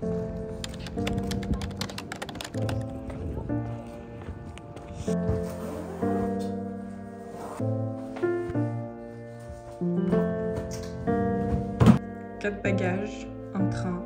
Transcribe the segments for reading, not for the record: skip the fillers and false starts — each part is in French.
Quatre bagages, un train.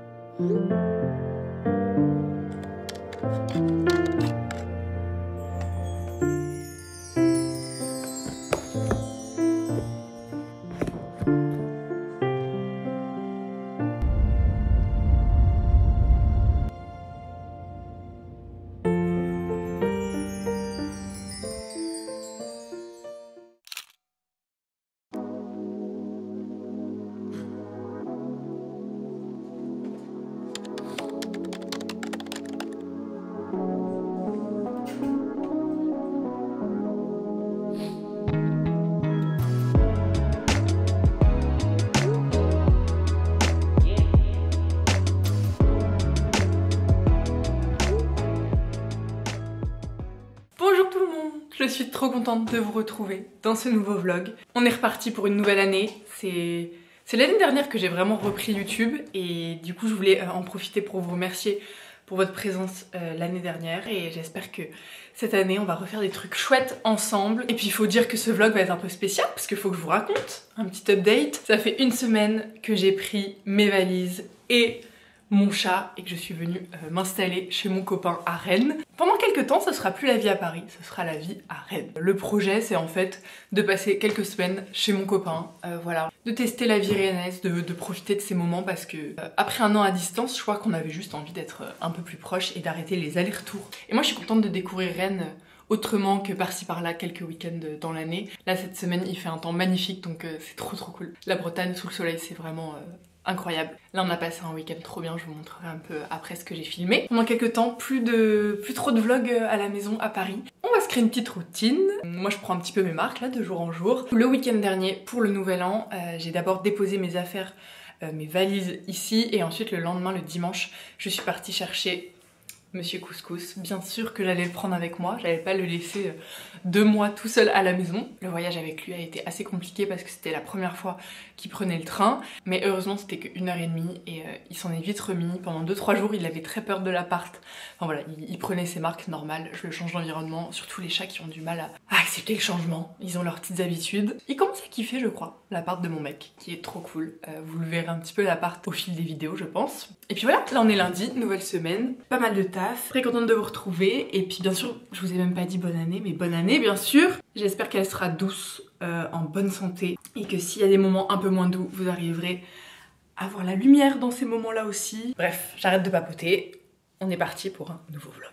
Bonjour tout le monde, je suis trop contente de vous retrouver dans ce nouveau vlog. On est reparti pour une nouvelle année, c'est l'année dernière que j'ai vraiment repris YouTube et du coup je voulais en profiter pour vous remercier pour votre présence l'année dernière et j'espère que cette année on va refaire des trucs chouettes ensemble. Et puis il faut dire que ce vlog va être un peu spécial parce qu'il faut que je vous raconte un petit update. Ça fait une semaine que j'ai pris mes valises et mon chat et que je suis venue m'installer chez mon copain à Rennes. Pendant quelques temps, ce sera plus la vie à Paris, ce sera la vie à Rennes. Le projet, c'est en fait de passer quelques semaines chez mon copain, voilà, de tester la vie rennaise, de profiter de ces moments parce que après un an à distance, je crois qu'on avait juste envie d'être un peu plus proche et d'arrêter les allers-retours. Et moi, je suis contente de découvrir Rennes autrement que par-ci par-là quelques week-ends dans l'année. Là, cette semaine, il fait un temps magnifique, donc c'est trop cool. La Bretagne sous le soleil, c'est vraiment incroyable. Là on a passé un week-end trop bien, je vous montrerai un peu après ce que j'ai filmé. Pendant quelques temps, plus trop de vlogs à la maison à Paris. On va se créer une petite routine. Moi je prends un petit peu mes marques là de jour en jour. Le week-end dernier, pour le nouvel an, j'ai d'abord déposé mes affaires, mes valises ici et ensuite le lendemain, le dimanche, je suis partie chercher Monsieur Couscous. Bien sûr que j'allais le prendre avec moi, j'allais pas le laisser 2 mois tout seul à la maison. Le voyage avec lui a été assez compliqué parce que c'était la première fois qu'il prenait le train, mais heureusement c'était que 1h30 et il s'en est vite remis. Pendant 2-3 jours il avait très peur de l'appart. Enfin voilà, il prenait ses marques normales, je le change d'environnement, surtout les chats qui ont du mal à accepter le changement, ils ont leurs petites habitudes. Il commence à kiffer je crois, l'appart de mon mec, qui est trop cool. Vous le verrez un petit peu l'appart au fil des vidéos je pense. Et puis voilà, là on est lundi, nouvelle semaine, pas mal de taf. Très contente de vous retrouver et puis bien sûr je vous ai même pas dit bonne année mais bonne année bien sûr. J'espère qu'elle sera douce, en bonne santé et que s'il y a des moments un peu moins doux vous arriverez à voir la lumière dans ces moments là aussi. Bref, j'arrête de papoter, on est parti pour un nouveau vlog.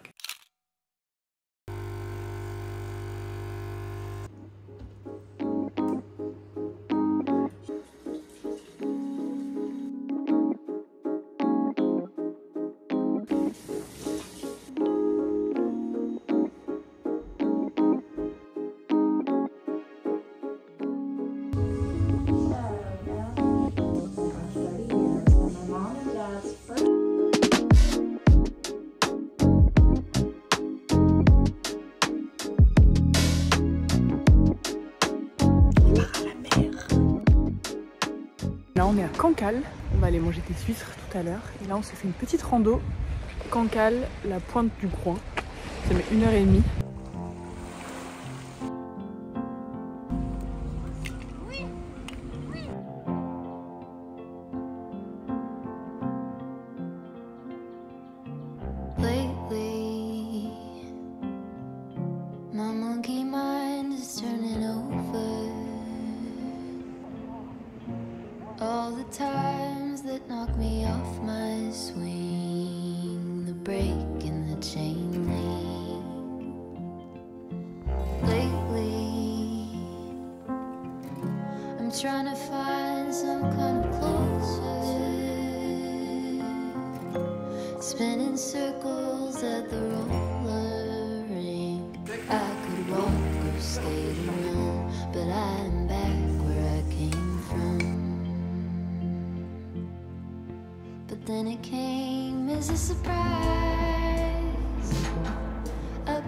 Là on est à Cancale, on va aller manger des huîtres tout à l'heure et là on s'est fait une petite rando Cancale, la pointe du Groin, ça met 1h30. All the times that knock me off my swing, the break in the chain link. Lately, I'm trying to find some kind of closure, spinning circles at the roller rink. I could walk or skate around, but I'm back where I came from. But then it came as a surprise. A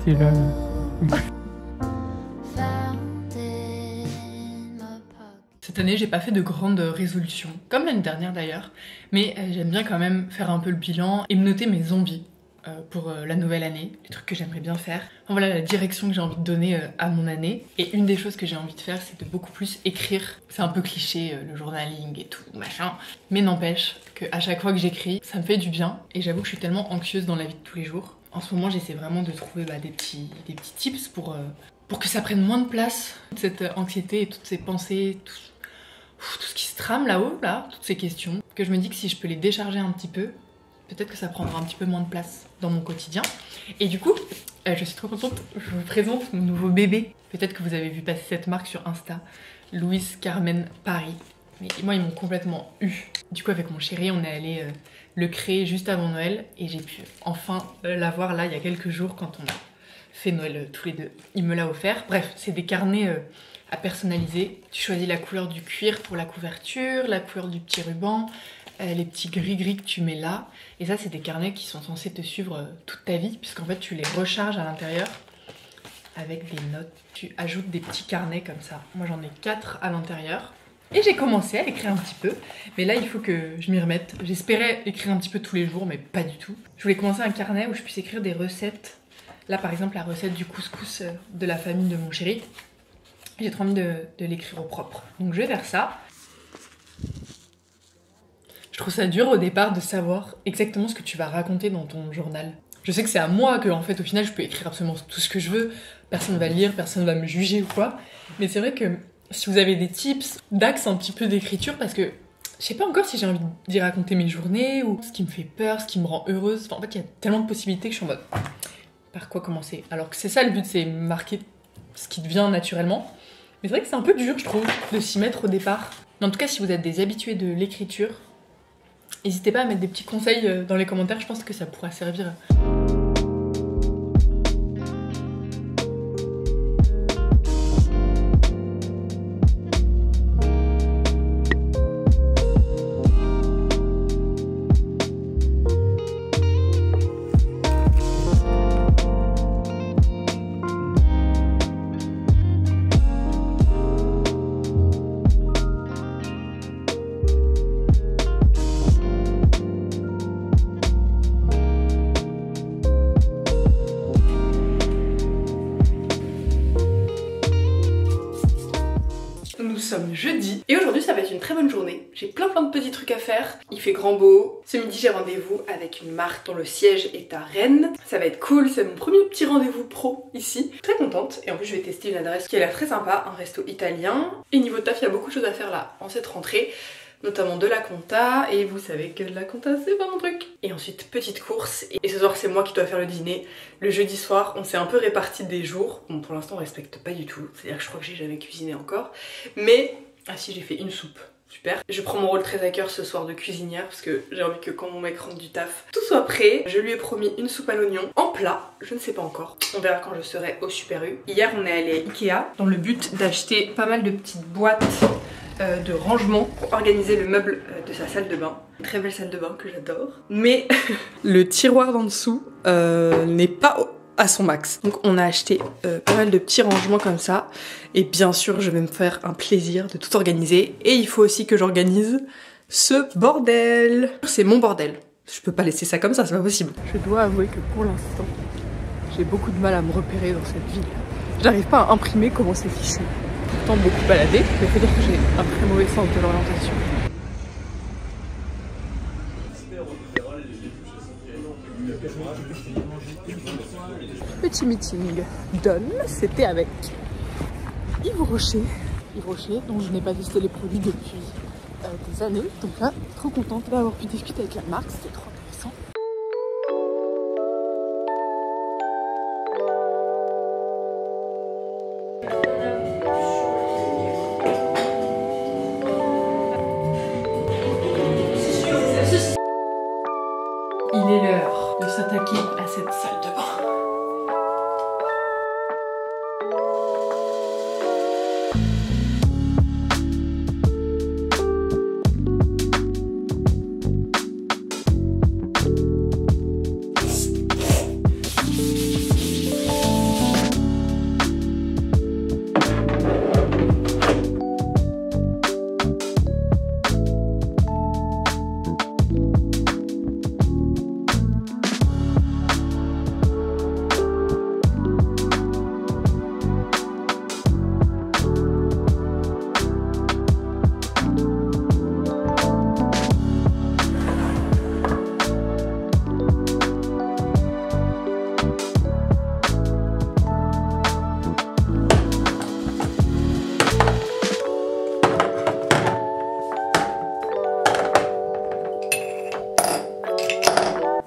pebble found in my pocket. Cette année, j'ai pas fait de grandes résolutions, comme l'année dernière d'ailleurs, mais j'aime bien quand même faire un peu le bilan et me noter mes envies pour la nouvelle année, les trucs que j'aimerais bien faire. Enfin, voilà la direction que j'ai envie de donner à mon année. Et une des choses que j'ai envie de faire, c'est de beaucoup plus écrire. C'est un peu cliché, le journaling et tout, machin. Mais n'empêche qu'à chaque fois que j'écris, ça me fait du bien. Et j'avoue que je suis tellement anxieuse dans la vie de tous les jours. En ce moment, j'essaie vraiment de trouver des petits tips pour que ça prenne moins de place, toute cette anxiété et toutes ces pensées, tout ce qui se trame là-haut, là, toutes ces questions, que je me dis que si je peux les décharger un petit peu, peut-être que ça prendra un petit peu moins de place dans mon quotidien. Et du coup, je suis trop contente, je vous présente mon nouveau bébé. Peut-être que vous avez vu passer cette marque sur Insta, Louise Carmen Paris. Mais moi, ils m'ont complètement eu. Du coup, avec mon chéri, on est allé le créer juste avant Noël et j'ai pu enfin l'avoir là il y a quelques jours quand on a fait Noël tous les deux. Il me l'a offert. Bref, c'est des carnets à personnaliser. Tu choisis la couleur du cuir pour la couverture, la couleur du petit ruban, les petits gris-gris que tu mets là. Et ça, c'est des carnets qui sont censés te suivre toute ta vie, puisqu'en fait, tu les recharges à l'intérieur avec des notes. Tu ajoutes des petits carnets comme ça. Moi, j'en ai 4 à l'intérieur. Et j'ai commencé à écrire un petit peu, mais là il faut que je m'y remette. J'espérais écrire un petit peu tous les jours, mais pas du tout. Je voulais commencer un carnet où je puisse écrire des recettes. Là par exemple la recette du couscous de la famille de mon chéri. J'ai trop envie de l'écrire au propre. Donc je vais faire ça. Je trouve ça dur au départ de savoir exactement ce que tu vas raconter dans ton journal. Je sais que c'est à moi que en fait au final je peux écrire absolument tout ce que je veux. Personne va lire, personne va me juger ou quoi. Mais c'est vrai que si vous avez des tips d'axes un petit peu d'écriture, parce que je sais pas encore si j'ai envie d'y raconter mes journées ou ce qui me fait peur, ce qui me rend heureuse. Enfin, en fait, il y a tellement de possibilités que je suis en mode par quoi commencer. Alors que c'est ça le but, c'est marquer ce qui devient naturellement. Mais c'est vrai que c'est un peu dur, je trouve, de s'y mettre au départ. Mais en tout cas, si vous êtes des habitués de l'écriture, n'hésitez pas à mettre des petits conseils dans les commentaires, je pense que ça pourra servir. Nous sommes jeudi et aujourd'hui ça va être une très bonne journée. J'ai plein de petits trucs à faire. Il fait grand beau. Ce midi j'ai rendez-vous avec une marque dont le siège est à Rennes. Ça va être cool, c'est mon premier petit rendez-vous pro ici. Très contente et en plus je vais tester une adresse qui a l'air très sympa, un resto italien. Et niveau taf, il y a beaucoup de choses à faire là en cette rentrée, notamment de la compta, et vous savez que la compta c'est pas mon truc. Et ensuite petite course, et ce soir c'est moi qui dois faire le dîner. Le jeudi soir on s'est un peu réparti des jours, bon pour l'instant on respecte pas du tout, c'est à dire que je crois que j'ai jamais cuisiné encore, mais ah si, j'ai fait une soupe, super. Je prends mon rôle très à cœur ce soir de cuisinière parce que j'ai envie que quand mon mec rentre du taf, tout soit prêt. Je lui ai promis une soupe à l'oignon en plat, je ne sais pas encore, on verra quand je serai au Super U. Hier on est allé à Ikea dans le but d'acheter pas mal de petites boîtes de rangement pour organiser le meuble de sa salle de bain. Une très belle salle de bain que j'adore. Mais le tiroir d'en dessous n'est pas à son max. Donc on a acheté pas mal de petits rangements comme ça. Et bien sûr je vais me faire un plaisir de tout organiser. Et il faut aussi que j'organise ce bordel. C'est mon bordel. Je peux pas laisser ça comme ça, c'est pas possible. Je dois avouer que pour l'instant, j'ai beaucoup de mal à me repérer dans cette ville. J'arrive pas à imprimer comment c'est fichu. Pourtant beaucoup baladé, mais faut dire que j'ai un très mauvais sens de l'orientation. Petit meeting done, c'était avec Yves Rocher. Yves Rocher, dont je n'ai pas testé les produits depuis des années. Donc là, trop contente d'avoir pu discuter avec la marque, c'était trop intéressant. Il est l'heure de s'attaquer à cette salle de bain.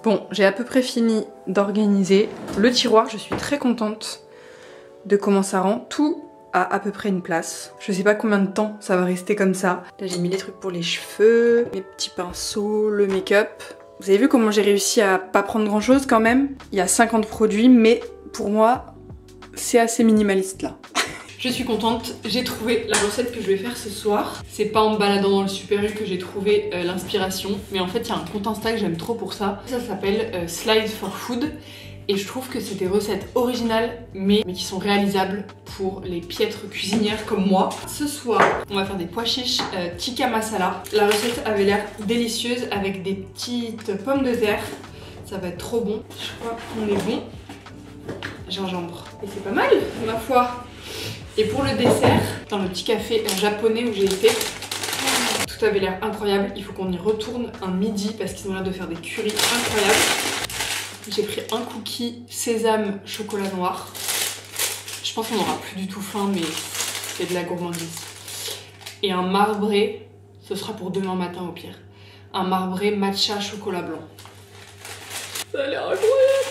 Bon, j'ai à peu près fini d'organiser le tiroir. Je suis très contente de comment ça rend. Tout a à peu près une place. Je sais pas combien de temps ça va rester comme ça. Là, j'ai mis les trucs pour les cheveux, mes petits pinceaux, le make-up. Vous avez vu comment j'ai réussi à pas prendre grand chose quand même? Il y a 50 produits, mais pour moi, c'est assez minimaliste là. Je suis contente, j'ai trouvé la recette que je vais faire ce soir. C'est pas en me baladant dans le Super U que j'ai trouvé l'inspiration, mais en fait il y a un compte Insta que j'aime trop pour ça. Ça s'appelle Slide for Food et je trouve que c'est des recettes originales mais qui sont réalisables pour les piètres cuisinières comme moi. Ce soir, on va faire des pois chiches tikka masala. La recette avait l'air délicieuse avec des petites pommes de terre. Ça va être trop bon. Je crois qu'on est bon. Gingembre. Et c'est pas mal, ma foi. Et pour le dessert, dans le petit café japonais où j'ai été, tout avait l'air incroyable. Il faut qu'on y retourne un midi parce qu'ils ont l'air de faire des currys incroyables. J'ai pris un cookie sésame chocolat noir. Je pense qu'on n'aura plus du tout faim, mais c'est de la gourmandise. Et un marbré, ce sera pour demain matin au pire. Un marbré matcha chocolat blanc. Ça a l'air incroyable.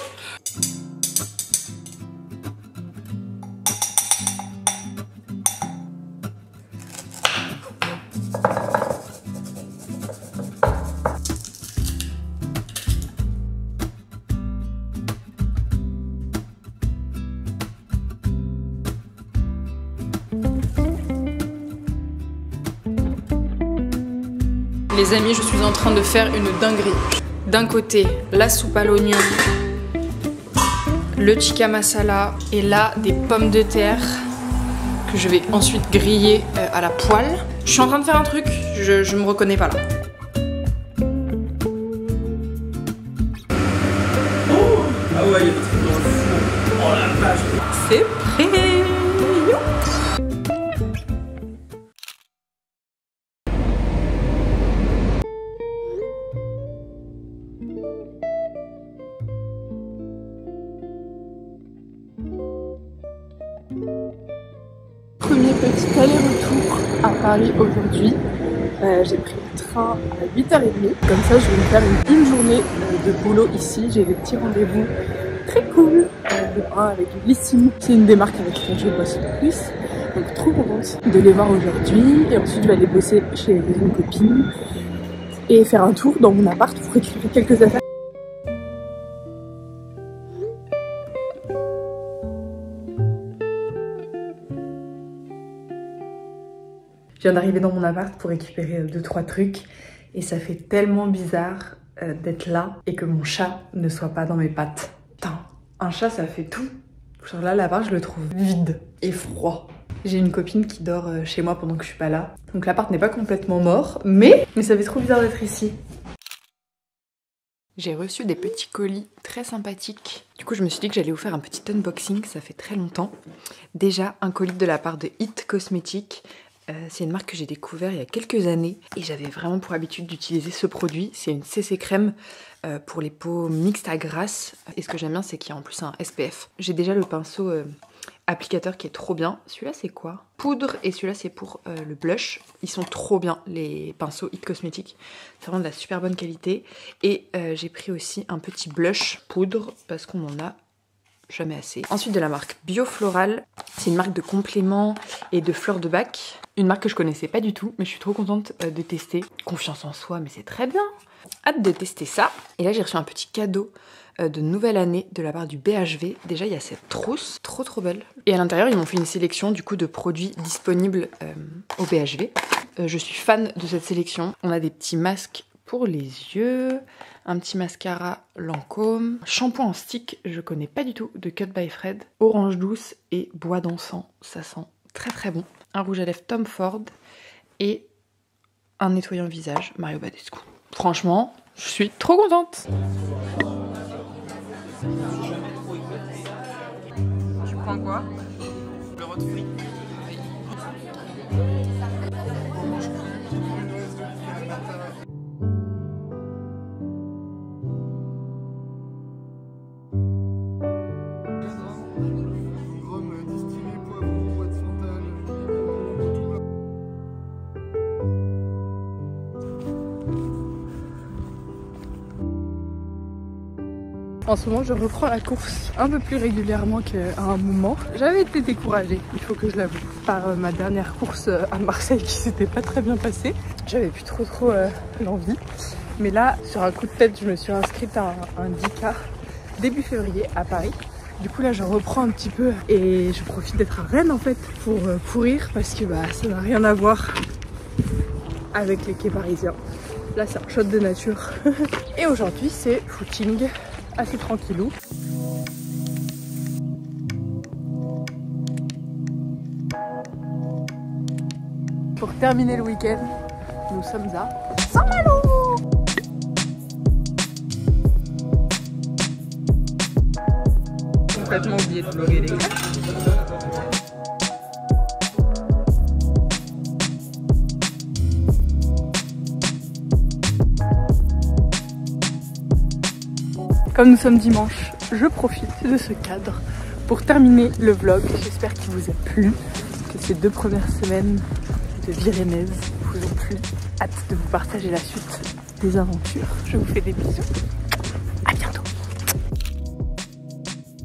Les amis, je suis en train de faire une dinguerie. D'un côté, la soupe à l'oignon, le tikka masala et là, des pommes de terre que je vais ensuite griller à la poêle. Je suis en train de faire un truc, je me reconnais pas là. Ah ouais, il y a des trucs dans le four. Oh la vache. C'est prêt. Premier petit aller-retour à Paris aujourd'hui. J'ai pris le train à 8h30. Comme ça, je vais me faire une journée de boulot ici. J'ai des petits rendez-vous très cool. De un avec Lissime, c'est une des marques avec qui je bosse le plus. Donc trop contente de les voir aujourd'hui. Et ensuite, je vais aller bosser chez une copine et faire un tour dans mon appart pour récupérer quelques affaires. Je viens d'arriver dans mon appart pour récupérer 2-3 trucs et ça fait tellement bizarre d'être là et que mon chat ne soit pas dans mes pattes. Putain, un chat ça fait tout. Genre là, l'appart je le trouve vide et froid. J'ai une copine qui dort chez moi pendant que je suis pas là. Donc l'appart n'est pas complètement mort, mais ça fait trop bizarre d'être ici. J'ai reçu des petits colis très sympathiques. Du coup, je me suis dit que j'allais vous faire un petit unboxing, ça fait très longtemps. Déjà, un colis de la part de It Cosmetics. C'est une marque que j'ai découvert il y a quelques années et j'avais vraiment pour habitude d'utiliser ce produit. C'est une CC crème pour les peaux mixtes à grasse. Et ce que j'aime bien, c'est qu'il y a en plus un SPF. J'ai déjà le pinceau applicateur qui est trop bien. Celui-là, c'est quoi? Poudre, et celui-là, c'est pour le blush. Ils sont trop bien, les pinceaux It Cosmetics. C'est vraiment de la super bonne qualité. Et j'ai pris aussi un petit blush poudre parce qu'on en a jamais assez. Ensuite de la marque Biofloral, c'est une marque de compléments et de fleurs de bac. Une marque que je connaissais pas du tout, mais je suis trop contente de tester. Confiance en soi, mais c'est très bien. Hâte de tester ça. Et là j'ai reçu un petit cadeau de nouvelle année de la part du BHV. Déjà il y a cette trousse, trop belle. Et à l'intérieur ils m'ont fait une sélection du coup de produits disponibles au BHV. Je suis fan de cette sélection. On a des petits masques pour les yeux, un petit mascara Lancôme, shampoing en stick, je connais pas du tout, de Cut by Fred, orange douce et bois d'encens, ça sent très bon. Un rouge à lèvres Tom Ford et un nettoyant visage Mario Badescu. Franchement, je suis trop contente. Tu prends quoi? Le rôti frit. En ce moment je reprends la course un peu plus régulièrement qu'à un moment. J'avais été découragée, il faut que je l'avoue, par ma dernière course à Marseille qui s'était pas très bien passée. J'avais plus trop l'envie. Mais là, sur un coup de tête, je me suis inscrite à un 10K début février à Paris. Du coup là je reprends un petit peu et je profite d'être à Rennes en fait pour courir parce que ça n'a rien à voir avec les quais parisiens. Là c'est un shot de nature. Et aujourd'hui c'est footing assez tranquillou. Pour terminer le week-end, nous sommes à Saint-Malo. Complètement oublié de vlogger les gars. Comme nous sommes dimanche, je profite de ce cadre pour terminer le vlog. J'espère qu'il vous a plu, que ces 2 premières semaines de vie rennaise vous ont plu. Hâte de vous partager la suite des aventures. Je vous fais des bisous.